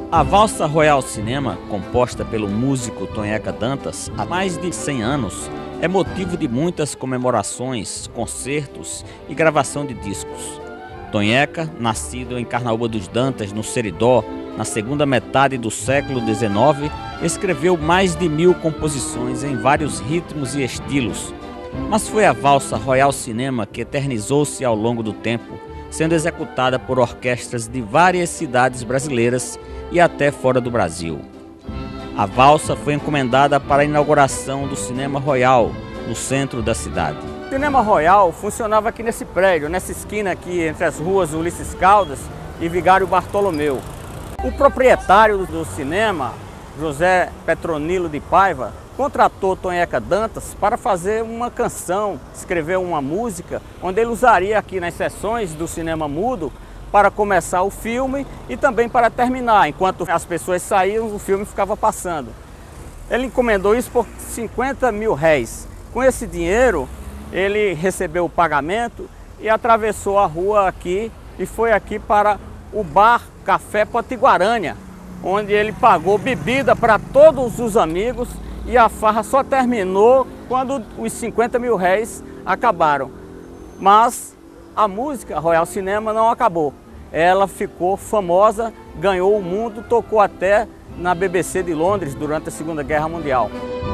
A Valsa Royal Cinema, composta pelo músico Tonheca Dantas há mais de 100 anos, é motivo de muitas comemorações, concertos e gravação de discos. Tonheca, nascido em Carnaúba dos Dantas, no Seridó, na segunda metade do século XIX, escreveu mais de 1000 composições em vários ritmos e estilos. Mas foi a Valsa Royal Cinema que eternizou-se ao longo do tempo, sendo executada por orquestras de várias cidades brasileiras e até fora do Brasil. A valsa foi encomendada para a inauguração do Cinema Royal, no centro da cidade. O Cinema Royal funcionava aqui nesse prédio, nessa esquina aqui entre as ruas Ulisses Caldas e Vigário Bartolomeu. O proprietário do cinema, José Petronilo de Paiva, contratou Tonheca Dantas para fazer uma canção, escrever uma música, onde ele usaria aqui nas sessões do cinema mudo para começar o filme e também para terminar. Enquanto as pessoas saíam, o filme ficava passando. Ele encomendou isso por 50 mil réis. Com esse dinheiro, ele recebeu o pagamento e atravessou a rua aqui e foi aqui para o bar Café Potiguaranha, onde ele pagou bebida para todos os amigos e a farra só terminou quando os 50 mil réis acabaram. Mas a música Royal Cinema não acabou. Ela ficou famosa, ganhou o mundo, tocou até na BBC de Londres durante a Segunda Guerra Mundial.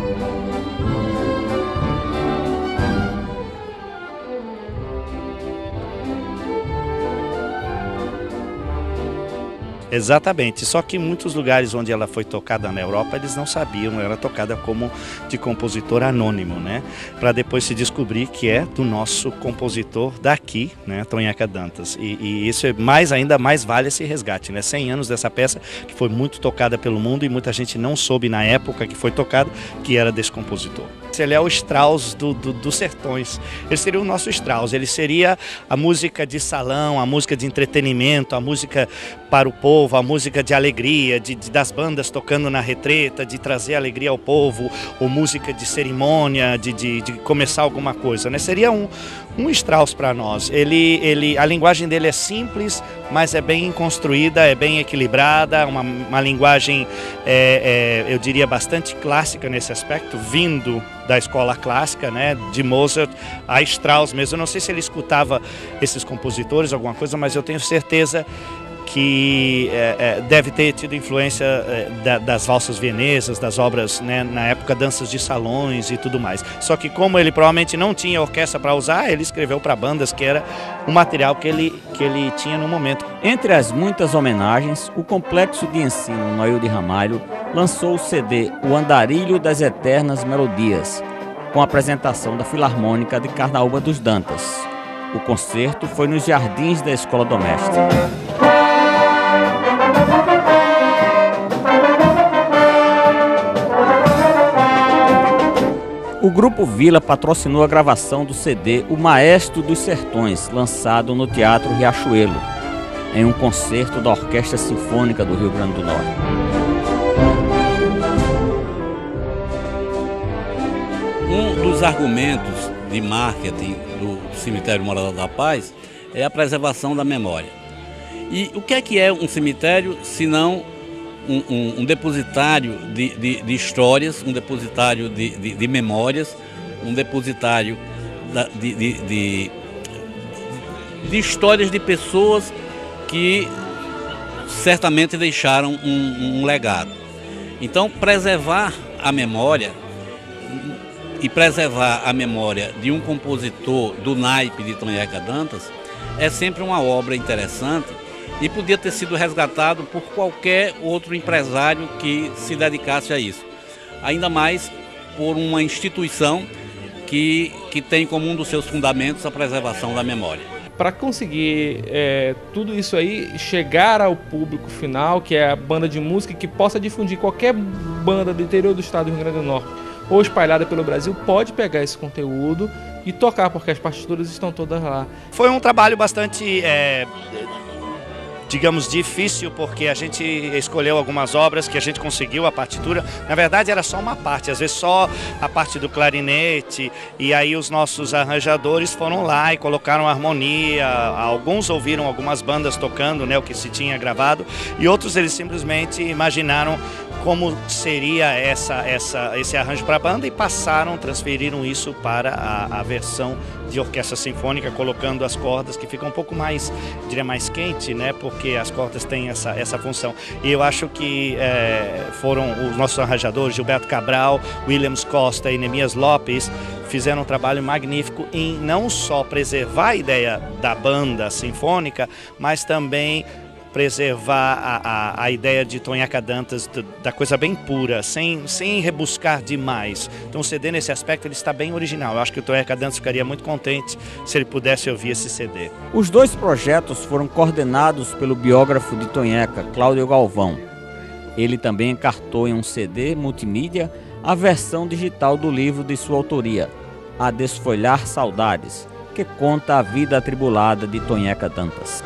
Exatamente, só que em muitos lugares onde ela foi tocada na Europa, eles não sabiam, ela era tocada como de compositor anônimo, né? Para depois se descobrir que é do nosso compositor daqui, né? Tonheca Dantas. E isso é ainda mais vale esse resgate, né? 100 anos dessa peça que foi muito tocada pelo mundo e muita gente não soube na época que foi tocado que era desse compositor. Ele é o Strauss dos sertões, ele seria o nosso Strauss, ele seria a música de salão, a música de entretenimento, a música para o povo, a música de alegria, das bandas tocando na retreta, de trazer alegria ao povo, ou música de cerimônia, de começar alguma coisa, né? Seria um Strauss para nós. A linguagem dele é simples, mas é bem construída, é bem equilibrada, uma linguagem, eu diria, bastante clássica nesse aspecto, vindo da escola clássica, né, de Mozart a Strauss mesmo. Eu não sei se ele escutava esses compositores, alguma coisa, mas eu tenho certeza que deve ter tido influência das valsas vienesas, das obras, né, na época danças de salões e tudo mais. Só que como ele provavelmente não tinha orquestra para usar, ele escreveu para bandas, que era o material que ele tinha no momento. Entre as muitas homenagens, o Complexo de Ensino Noil de Ramalho lançou o CD O Andarilho das Eternas Melodias, com a apresentação da Filarmônica de Carnaúba dos Dantas. O concerto foi nos jardins da Escola Doméstica. O Grupo Vila patrocinou a gravação do CD O Maestro dos Sertões, lançado no Teatro Riachuelo, em um concerto da Orquestra Sinfônica do Rio Grande do Norte. Um dos argumentos de marketing do Cemitério Morador da Paz é a preservação da memória. E o que é um cemitério, se não um depositário de histórias, um depositário de memórias, um depositário de histórias de pessoas que certamente deixaram um legado. Então, preservar a memória e preservar a memória de um compositor do naipe de Tonheca Dantas é sempre uma obra interessante e podia ter sido resgatado por qualquer outro empresário que se dedicasse a isso. Ainda mais por uma instituição que tem como um dos seus fundamentos a preservação da memória. Para conseguir tudo isso aí chegar ao público final, que é a banda de música, que possa difundir qualquer banda do interior do estado do Rio Grande do Norte ou espalhada pelo Brasil, pode pegar esse conteúdo e tocar, porque as partituras estão todas lá. Foi um trabalho bastante digamos, difícil, porque a gente escolheu algumas obras que a gente conseguiu a partitura. Na verdade era só uma parte, às vezes só a parte do clarinete, e aí os nossos arranjadores foram lá e colocaram harmonia. Alguns ouviram algumas bandas tocando, né, o que se tinha gravado, e outros eles simplesmente imaginaram como seria esse arranjo para a banda e transferiram isso para a versão de orquestra sinfônica, colocando as cordas que ficam um pouco mais, diria, mais quente, né? Porque as cordas têm essa função. E eu acho que foram os nossos arranjadores, Gilberto Cabral, Williams Costa e Nemias Lopes, fizeram um trabalho magnífico em não só preservar a ideia da banda sinfônica, mas também preservar a ideia de Tonhaca Dantas, da coisa bem pura, sem rebuscar demais. Então o CD nesse aspecto ele está bem original. Eu acho que o Tonhaca Dantas ficaria muito contente se ele pudesse ouvir esse CD. Os dois projetos foram coordenados pelo biógrafo de Tonhaca, Cláudio Galvão. Ele também encartou em um CD multimídia a versão digital do livro de sua autoria, A Desfolhar Saudades, que conta a vida atribulada de Tonhaca Dantas.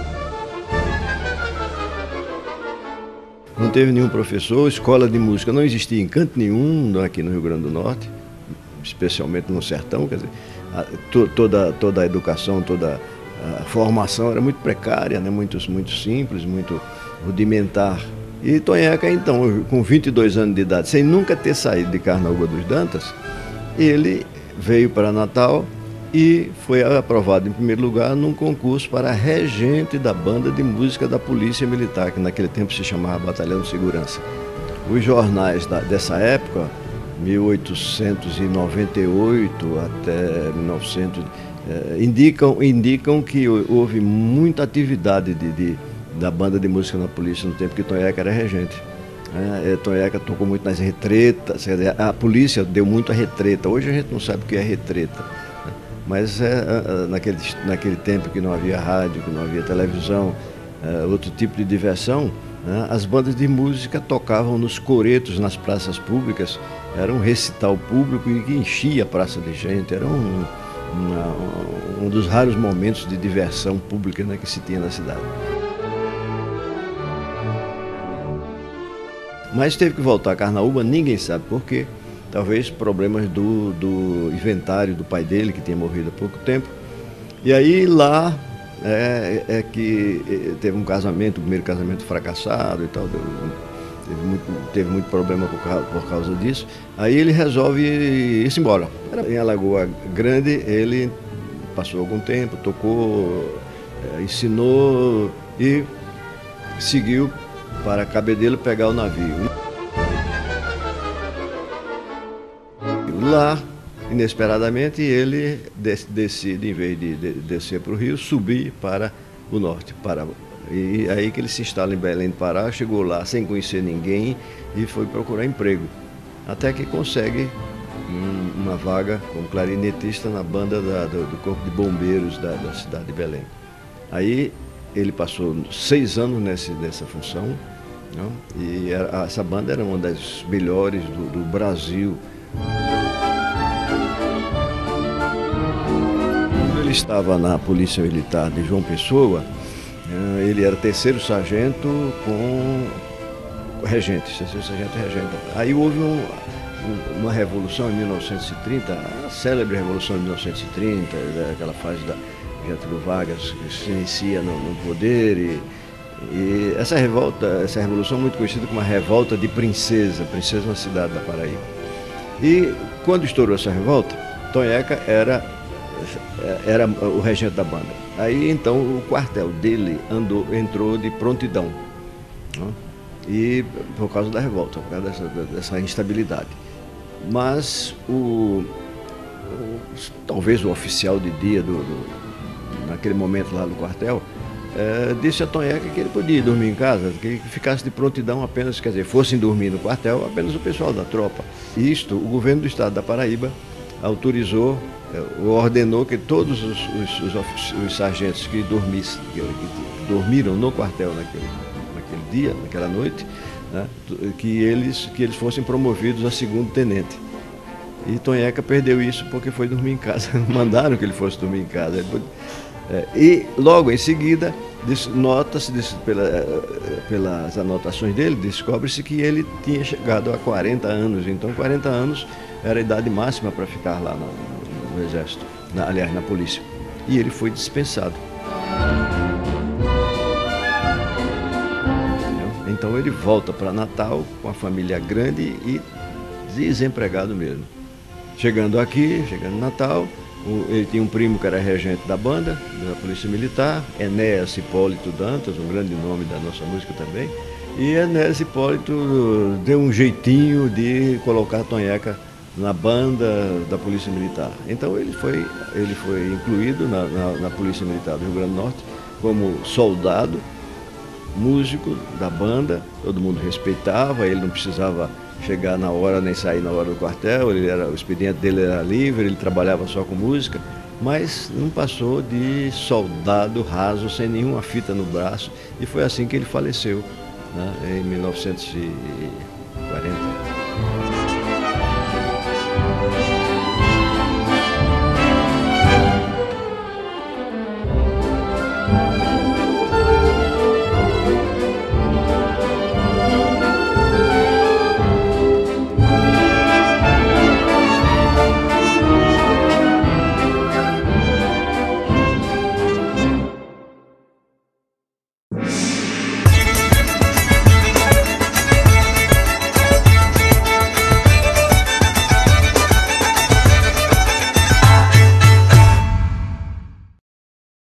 Não teve nenhum professor, escola de música não existia em canto nenhum aqui no Rio Grande do Norte, especialmente no sertão, quer dizer, toda a educação, toda a formação era muito precária, né? muito simples, muito rudimentar. E Tonhaca, então, com 22 anos de idade, sem nunca ter saído de Carnaúba dos Dantas, ele veio para Natal e foi aprovado em primeiro lugar num concurso para regente da banda de música da Polícia Militar, que naquele tempo se chamava Batalhão de Segurança. Os jornais dessa época, 1898 até 1900, indicam que houve muita atividade da banda de música na polícia no tempo que Tonhaca era regente. Tonhaca tocou muito nas retretas, a polícia deu muito a retreta. Hoje a gente não sabe o que é retreta. Mas naquele tempo que não havia rádio, que não havia televisão, outro tipo de diversão, né, as bandas de música tocavam nos coretos, nas praças públicas, era um recital público e que enchia a praça de gente, era um dos raros momentos de diversão pública, né, que se tinha na cidade. Mas teve que voltar a Carnaúba, ninguém sabe por quê. Talvez problemas do inventário do pai dele, que tinha morrido há pouco tempo. E aí lá que teve um casamento, o primeiro casamento fracassado e tal, teve muito problema por causa disso. Aí ele resolve ir-se embora. Em Alagoa Grande ele passou algum tempo, tocou, ensinou e seguiu para Cabedelo pegar o navio. Lá, inesperadamente, ele decide, em vez de descer para o Rio, subir para o norte. E aí que ele se instala em Belém do Pará, chegou lá sem conhecer ninguém e foi procurar emprego. Até que consegue uma vaga como clarinetista na banda do Corpo de Bombeiros da cidade de Belém. Aí ele passou 6 anos nessa função, né? E essa banda era uma das melhores do Brasil. Ele estava na Polícia Militar de João Pessoa, ele era terceiro sargento com regente, terceiro sargento regente. Aí houve uma revolução em 1930, a célebre revolução de 1930, aquela fase da Getúlio Vargas que se inicia no poder e essa revolução muito conhecida como a Revolta de Princesa na cidade da Paraíba. E quando estourou essa revolta, Tonhaca era o regente da banda. Aí então o quartel dele entrou de prontidão, né? E por causa da revolta, por causa dessa instabilidade. Mas talvez o oficial de dia naquele momento lá do quartel disse a Tonhaca que ele podia dormir em casa, que ficasse de prontidão apenas, quer dizer, fossem dormir no quartel apenas o pessoal da tropa. E isto, o governo do estado da Paraíba autorizou, ordenou que todos os sargentos que dormiram no quartel naquele dia, naquela noite, né, que eles fossem promovidos a segundo tenente. E Tonhaca perdeu isso porque foi dormir em casa. Mandaram que ele fosse dormir em casa. E logo em seguida Nota-se, pelas anotações dele, descobre-se que ele tinha chegado a 40 anos. Então 40 anos era a idade máxima para ficar lá no Exército, aliás, na polícia. E ele foi dispensado. Então ele volta para Natal com a família grande e desempregado mesmo. Chegando em Natal, ele tinha um primo que era regente da banda, da Polícia Militar, Enéas Hipólito Dantas, um grande nome da nossa música também. E Enéas Hipólito deu um jeitinho de colocar a Tonheca na banda da Polícia Militar. Então ele foi incluído na Polícia Militar do Rio Grande do Norte como soldado, músico da banda, todo mundo respeitava, ele não precisava chegar na hora nem sair na hora do quartel, o expediente dele era livre, ele trabalhava só com música, mas não passou de soldado raso, sem nenhuma fita no braço, e foi assim que ele faleceu, né, em 1940.